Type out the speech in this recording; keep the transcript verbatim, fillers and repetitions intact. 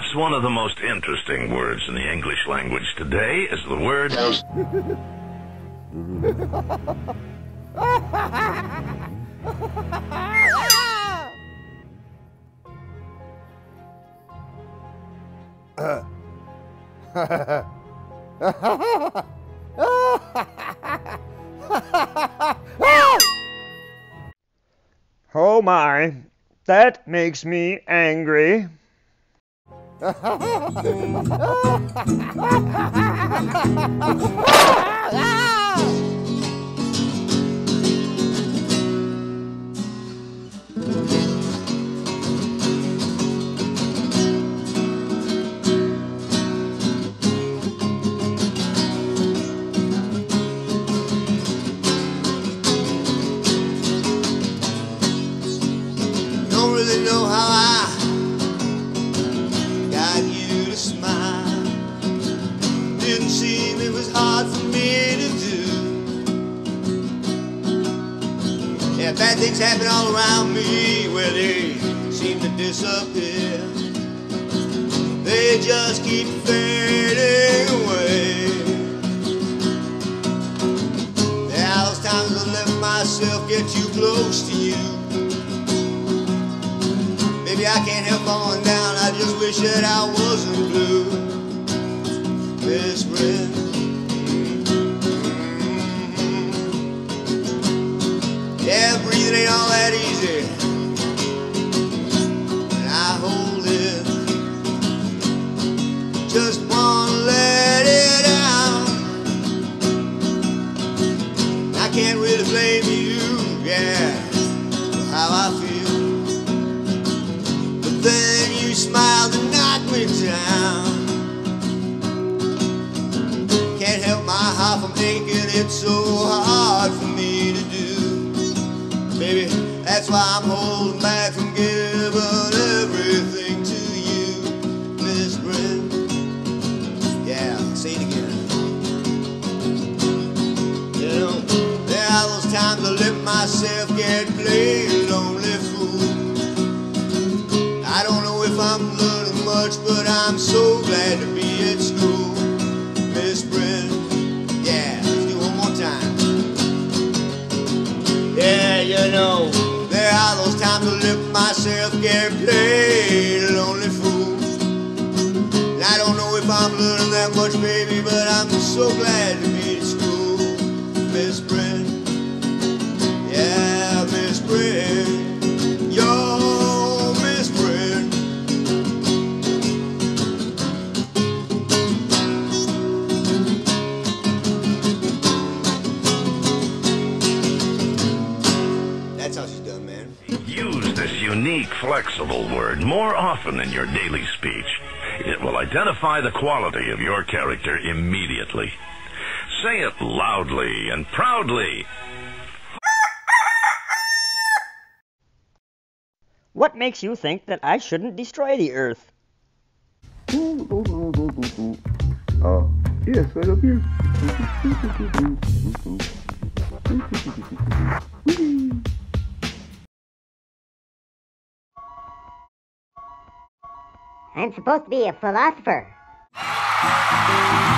Perhaps one of the most interesting words in the English language today is the word... Oh my, that makes me angry. Don't really know how I got you to smile. Didn't seem it was hard for me to do. Yeah, bad things happen all around me where they seem to disappear. They just keep fading away. There are those times I let myself get too close to you. Maybe I can't help falling down, I just wish that I wasn't blue. Best friend. Mm-hmm. Yeah, breathing ain't all that easy. And I hold it. Just wanna let it out. I can't really blame you, yeah, for how I feel. Then you smiled and knocked me down. Can't help my heart from aching, it's so hard for me to do. Baby, that's why I'm holding back from giving everything to you, Miss Brent. Yeah, say it again. You know, there are those times I let myself get played lonely fool. I don't know if I'm learning much, but I'm so glad to be at school, Miss Brent. Yeah, let's do one more time. Yeah, you know, there are those times I let myself get played lonely fool. And I don't know if I'm learning that much, baby, but I'm so glad to be at school, Miss Brent. Yeah, Miss Brent. Yo. That's how she's done, man. Use this unique, flexible word more often in your daily speech. It will identify the quality of your character immediately. Say it loudly and proudly. What makes you think that I shouldn't destroy the Earth? Uh, yes, right up here. I'm supposed to be a philosopher.